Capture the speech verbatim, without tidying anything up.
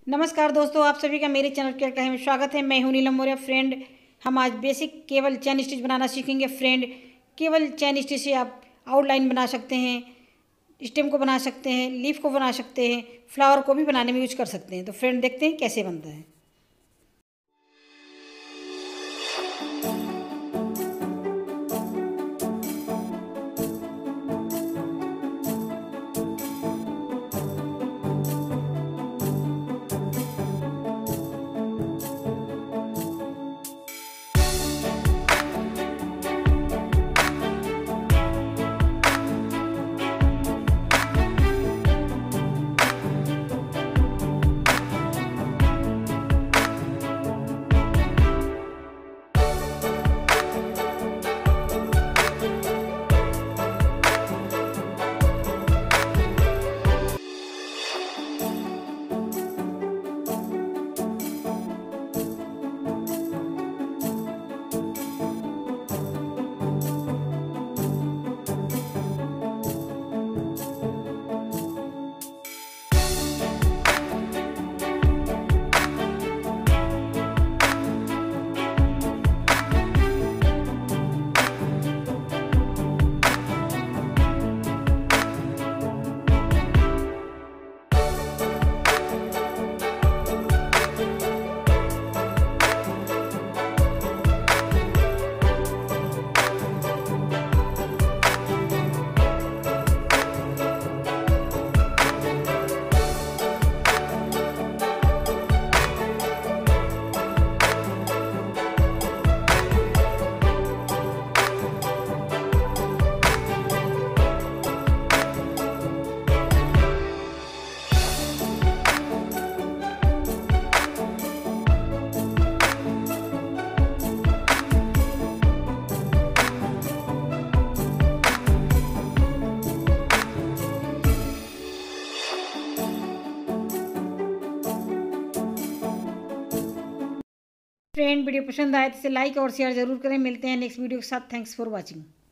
नमस्कार दोस्तों, आप सभी का मेरे चैनल के कहे में स्वागत है। मैं हूं नीलम मौर्य। फ्रेंड, हम आज बेसिक केवल चैन स्टिच बनाना सीखेंगे। फ्रेंड, केवल चैन स्टिच से आप आउटलाइन बना सकते हैं, स्टेम को बना सकते हैं, लीफ को बना सकते हैं, फ्लावर को भी बनाने में यूज कर सकते हैं। तो फ्रेंड, देखते हैं कैसे बनता है। फ्रेंड, वीडियो पसंद आए तो इसे लाइक और शेयर जरूर करें। मिलते हैं नेक्स्ट वीडियो के साथ। Thanks for watching.